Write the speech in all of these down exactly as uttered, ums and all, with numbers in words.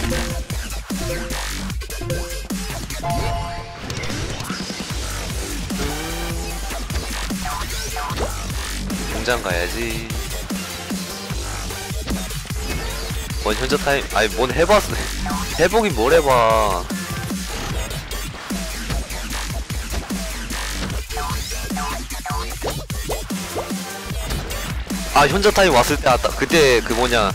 공장 가야지. 뭔 현자 타임, 아니 뭔 해봤어. 해보긴 뭘 해봐. 아 현자 타임 왔을 때 아따 그때 그 뭐냐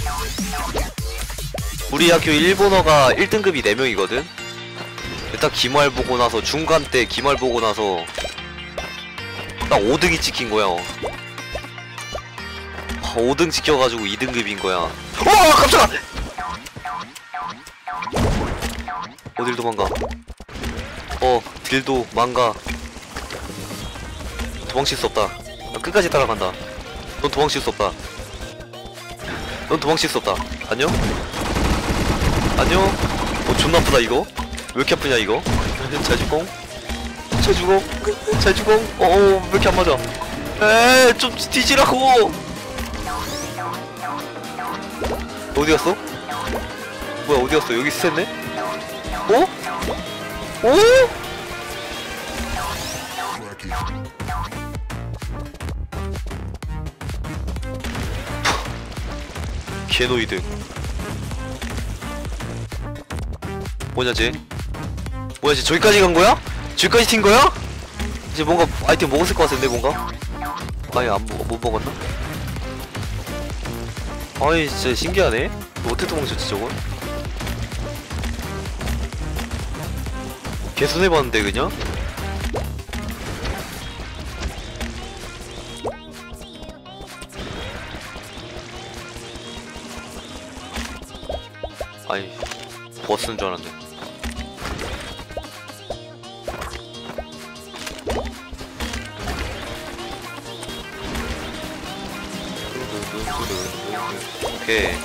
우리 학교 일본어가 일 등급이 네 명이거든? 딱 기말 보고 나서 중간 때 기말 보고 나서 딱 오 등이 찍힌 거야. 오 등 찍혀가지고 이 등급인 거야. 어 깜짝아! 어딜 도망가. 어 딜도 망가. 도망칠 수 없다. 나 끝까지 따라간다. 넌 도망칠 수 없다. 넌 도망칠 수 없다. 안녕? 안녕? 어 존나 아프다 이거? 왜 이렇게 아프냐 이거? 잘 죽공? 잘 죽공? 잘 죽공? 어어 왜 이렇게 안 맞아? 에이 좀 뒤지라고! 어디 갔어? 뭐야 어디 갔어? 여기 있었네? 어? 어? 개노이드. 뭐냐 쟤? 뭐야 쟤 저기까지 간 거야? 저기까지 튄 거야? 이제 뭔가 아이템 먹었을 것 같은데 뭔가? 아니 안 먹, 못 먹었나? 아이 진짜 신기하네? 어떻게 도망쳤지 저건? 개손해봤는데 그냥? 아이 버스인 줄 알았네. 오케이.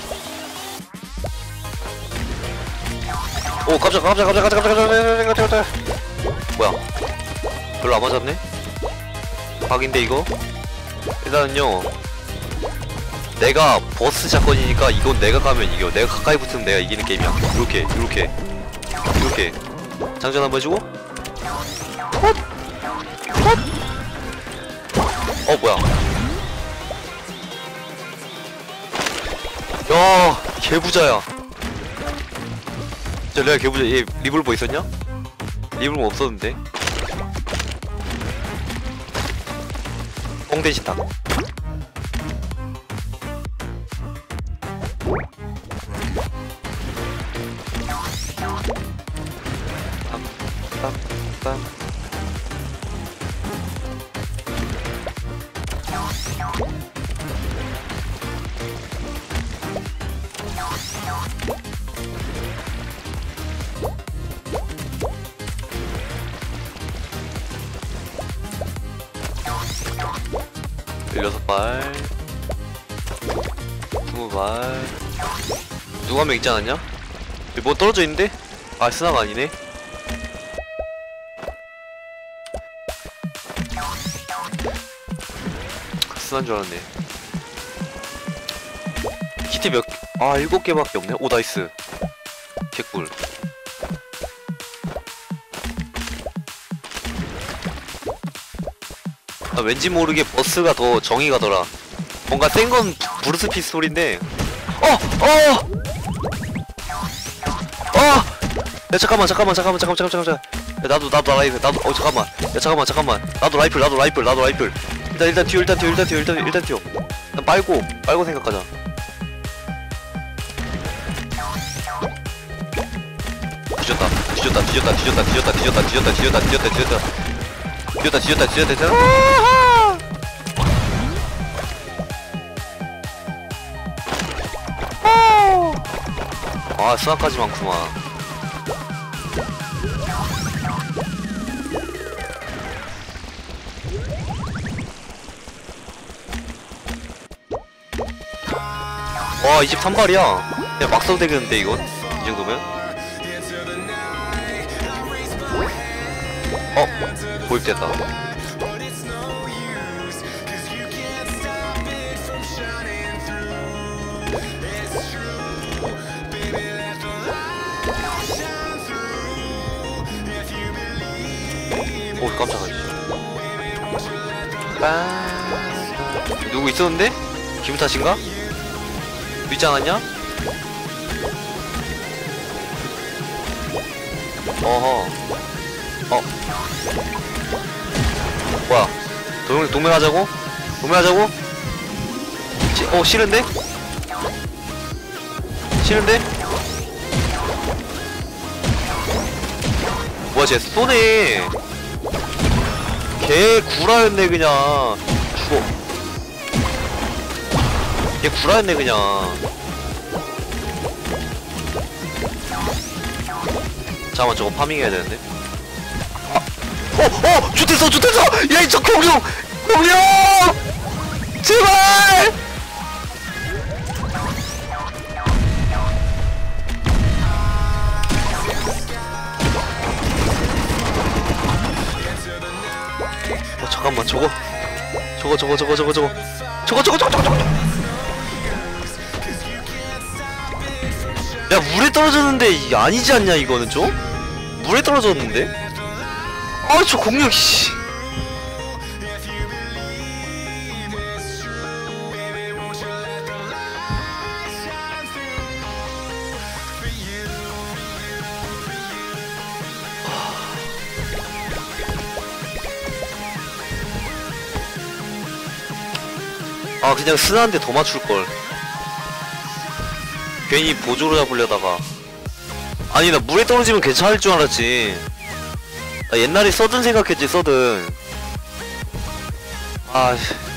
오 깜짝 깜짝 깜짝 깜짝 깜짝 깜짝 깜짝 깜짝. 뭐야 별로 안 맞았네? 각인데 이거? 일단은요 내가 버스 사건이니까 이건 내가 가면 이겨. 내가 가까이 붙으면 내가 이기는 게임이야. 이렇게 이렇게 이렇게 장전 한번 해주고 헛! 헛! 어 뭐야 야 개부자야. 저 내가 개부자. 얘 리볼버 있었냐? 리볼버 없었는데. 뽕 대신 다. 빰빰빰. 열여섯 발 스무 발 누가 한 명 있지 않았냐? 여기 뭐 떨어져 있는데? 아 스나가 아니네? 스나인 줄 알았네. 키트 몇 개? 아 일곱 개밖에 없네? 오 나이스 개꿀. 아, 왠지 모르게 버스가 더 정이 가더라. 뭔가 센 건 브루스 피스톨인데 어! 어! 어! 야 잠깐만 잠깐만 잠깐만 잠깐만 잠깐만 잠깐만. 야 나도 나도 라이플 나도 어 잠깐만. 야 잠깐만 잠깐만 나도 라이플 나도 라이플 나도 라이플. 일단 일단 튀어 일단 튀어 일단 튀어 일단 일단 튀어. 일단 빨고 빨고 생각하자. 뒤졌다 뒤졌다 뒤졌다 뒤졌다 뒤졌다 뒤졌다 뒤졌다 뒤졌다 뒤졌다 뒤졌다 뒤졌다 뒤졌다 뒤졌다 뒤졌다. 아 스나까지 많구만. 와 이십삼 발이야 그냥 막 써도 되겠는데 이건? 이 정도면? 어? 보입됐다. 오 깜짝이야. 빠 누구 있었는데? 기분 탓인가? 있지 않았냐? 어허. 어. 뭐야? 동맹, 동맹하자고? 동맹하자고? 시, 어, 싫은데? 싫은데? 뭐야, 쟤 쏘네. 개 구라였네, 그냥. 죽어. 걔 구라였네, 그냥. 잠깐만, 저거 파밍해야 되는데. 아, 어, 어! 좋댔어, 좋댔어! 야, 이 저 공룡! 공룡! 제발! 어, 잠깐만, 저거. 저거, 저거, 저거, 저거, 저거. 저거, 저거, 저거, 저거, 저거. 야, 물에 떨어졌는데, 이게 아니지 않냐, 이거는 좀? 물에 떨어졌는데? 아, 저 공룡, 씨. 아, 그냥 스나한테 더 맞출걸. 괜히 보조로 잡으려다가. 아니, 나 물에 떨어지면 괜찮을 줄 알았지. 나 옛날에 서든 생각했지, 서든. 아,